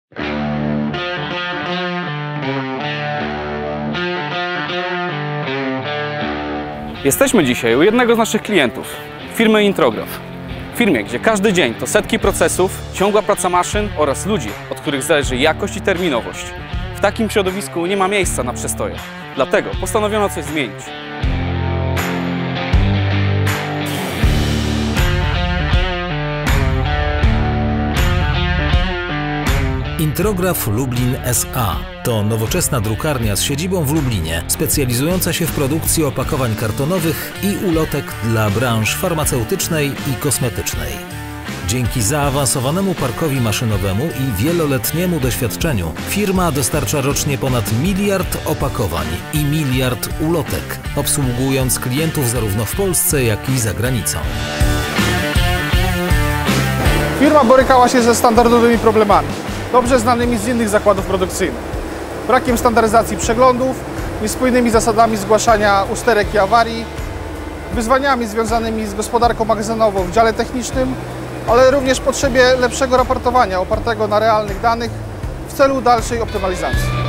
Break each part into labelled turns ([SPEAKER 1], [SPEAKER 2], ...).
[SPEAKER 1] Jesteśmy dzisiaj u jednego z naszych klientów, firmy Intrograf. Firmie, gdzie każdy dzień to setki procesów, ciągła praca maszyn oraz ludzi, od których zależy jakość i terminowość. W takim środowisku nie ma miejsca na przestoje. Dlatego postanowiono coś zmienić.
[SPEAKER 2] Intrograf Lublin S.A. to nowoczesna drukarnia z siedzibą w Lublinie, specjalizująca się w produkcji opakowań kartonowych i ulotek dla branż farmaceutycznej i kosmetycznej. Dzięki zaawansowanemu parkowi maszynowemu i wieloletniemu doświadczeniu firma dostarcza rocznie ponad 1 miliard opakowań i 1 miliard ulotek, obsługując klientów zarówno w Polsce, jak i za granicą.
[SPEAKER 3] Firma borykała się ze standardowymi problemami, dobrze znanymi z innych zakładów produkcyjnych. Brakiem standaryzacji przeglądów, niespójnymi zasadami zgłaszania usterek i awarii, wyzwaniami związanymi z gospodarką magazynową w dziale technicznym, ale również potrzebie lepszego raportowania opartego na realnych danych w celu dalszej optymalizacji.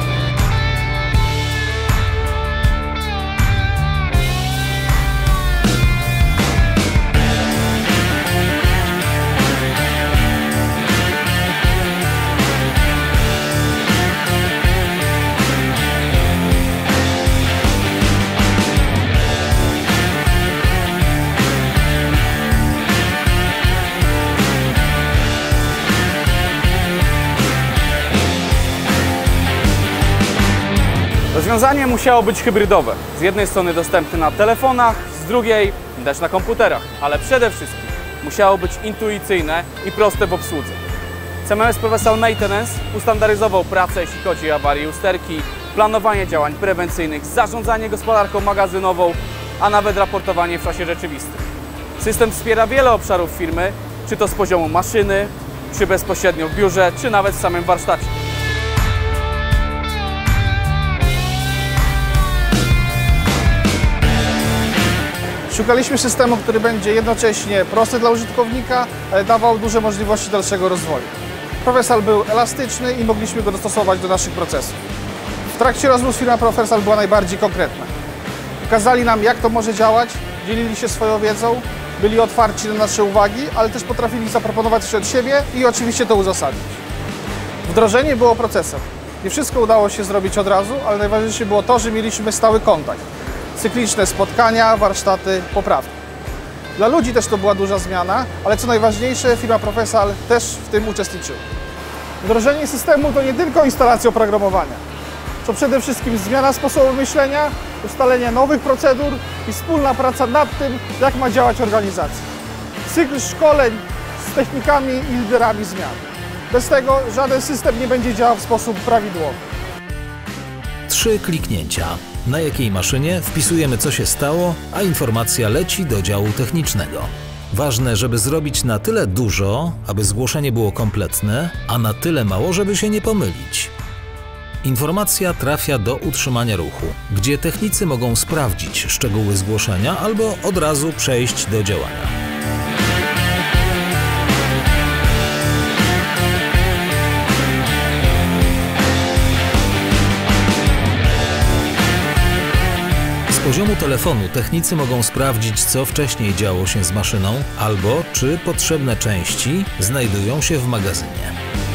[SPEAKER 1] Rozwiązanie musiało być hybrydowe. Z jednej strony dostępne na telefonach, z drugiej też na komputerach, ale przede wszystkim musiało być intuicyjne i proste w obsłudze. CMS Professional Maintenance ustandaryzował pracę, jeśli chodzi o awarie i usterki, planowanie działań prewencyjnych, zarządzanie gospodarką magazynową, a nawet raportowanie w czasie rzeczywistym. System wspiera wiele obszarów firmy, czy to z poziomu maszyny, czy bezpośrednio w biurze, czy nawet w samym warsztacie.
[SPEAKER 3] Szukaliśmy systemu, który będzie jednocześnie prosty dla użytkownika, ale dawał duże możliwości dalszego rozwoju. Professional był elastyczny i mogliśmy go dostosować do naszych procesów. W trakcie rozmów firma Professional była najbardziej konkretna. Pokazali nam, jak to może działać, dzielili się swoją wiedzą, byli otwarci na nasze uwagi, ale też potrafili zaproponować coś od siebie i oczywiście to uzasadnić. Wdrożenie było procesem. Nie wszystko udało się zrobić od razu, ale najważniejsze było to, że mieliśmy stały kontakt. Cykliczne spotkania, warsztaty, poprawki. Dla ludzi też to była duża zmiana, ale co najważniejsze, firma Professional też w tym uczestniczyła. Wdrożenie systemu to nie tylko instalacja oprogramowania. To przede wszystkim zmiana sposobu myślenia, ustalenie nowych procedur i wspólna praca nad tym, jak ma działać organizacja. Cykl szkoleń z technikami i liderami zmian. Bez tego żaden system nie będzie działał w sposób prawidłowy.
[SPEAKER 2] 3 kliknięcia. Na jakiej maszynie wpisujemy, co się stało, a informacja leci do działu technicznego. Ważne, żeby zrobić na tyle dużo, aby zgłoszenie było kompletne, a na tyle mało, żeby się nie pomylić. Informacja trafia do utrzymania ruchu, gdzie technicy mogą sprawdzić szczegóły zgłoszenia albo od razu przejść do działania. Z poziomu telefonu technicy mogą sprawdzić, co wcześniej działo się z maszyną, albo czy potrzebne części znajdują się w magazynie.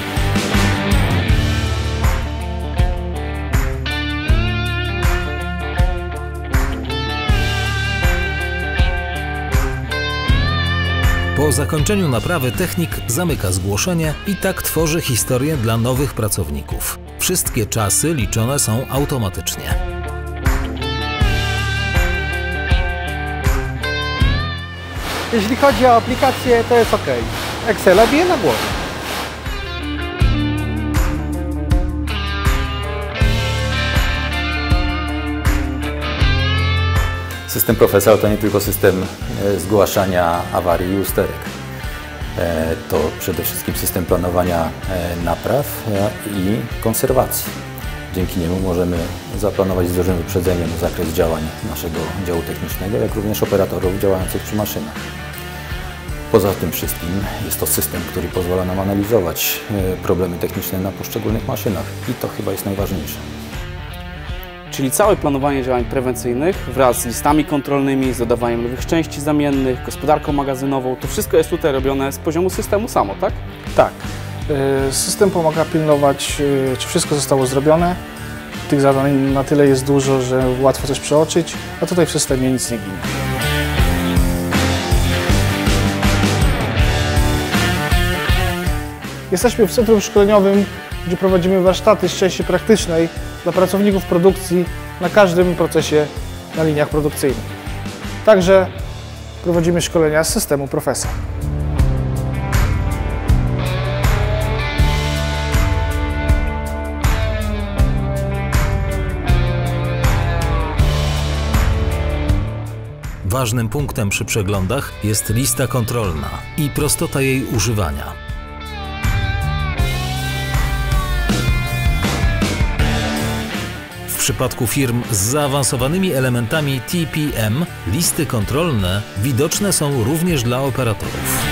[SPEAKER 2] Po zakończeniu naprawy technik zamyka zgłoszenie i tak tworzy historię dla nowych pracowników. Wszystkie czasy liczone są automatycznie.
[SPEAKER 4] Jeśli chodzi o aplikację, to jest OK. Excela bije na głowę.
[SPEAKER 5] System Professional to nie tylko system zgłaszania awarii i usterek. To przede wszystkim system planowania napraw i konserwacji. Dzięki niemu możemy zaplanować z dużym wyprzedzeniem zakres działań naszego działu technicznego, jak również operatorów działających przy maszynach. Poza tym wszystkim jest to system, który pozwala nam analizować problemy techniczne na poszczególnych maszynach i to chyba jest najważniejsze.
[SPEAKER 1] Czyli całe planowanie działań prewencyjnych wraz z listami kontrolnymi, z dodawaniem nowych części zamiennych, gospodarką magazynową, to wszystko jest tutaj robione z poziomu systemu samo, tak?
[SPEAKER 3] Tak. System pomaga pilnować, czy wszystko zostało zrobione. Tych zadań na tyle jest dużo, że łatwo też przeoczyć, a tutaj w systemie nic nie ginie. Jesteśmy w centrum szkoleniowym, gdzie prowadzimy warsztaty z części praktycznej dla pracowników produkcji na każdym procesie na liniach produkcyjnych. Także prowadzimy szkolenia z systemu Profesa.
[SPEAKER 2] Ważnym punktem przy przeglądach jest lista kontrolna i prostota jej używania. W przypadku firm z zaawansowanymi elementami TPM listy kontrolne widoczne są również dla operatorów.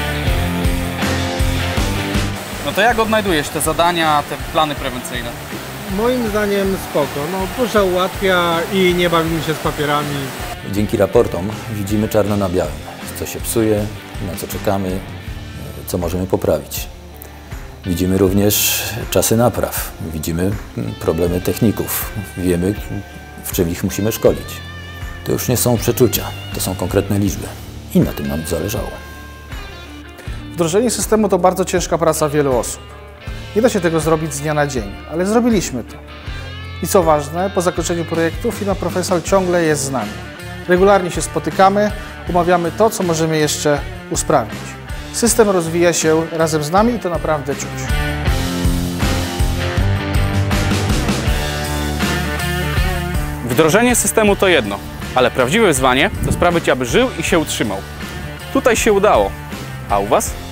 [SPEAKER 1] No to jak odnajdujesz te zadania, te plany prewencyjne?
[SPEAKER 4] Moim zdaniem spoko, dużo ułatwia i nie bawimy się z papierami.
[SPEAKER 5] Dzięki raportom widzimy czarno na białym, co się psuje, na co czekamy, co możemy poprawić. Widzimy również czasy napraw, widzimy problemy techników, wiemy, w czym ich musimy szkolić. To już nie są przeczucia, to są konkretne liczby i na tym nam zależało.
[SPEAKER 3] Wdrożenie systemu to bardzo ciężka praca wielu osób. Nie da się tego zrobić z dnia na dzień, ale zrobiliśmy to. I co ważne, po zakończeniu projektu firma Profesal ciągle jest z nami. Regularnie się spotykamy, omawiamy to, co możemy jeszcze usprawnić. System rozwija się razem z nami i to naprawdę czuć.
[SPEAKER 1] Wdrożenie systemu to jedno, ale prawdziwe wyzwanie to sprawić, aby żył i się utrzymał. Tutaj się udało, a u Was?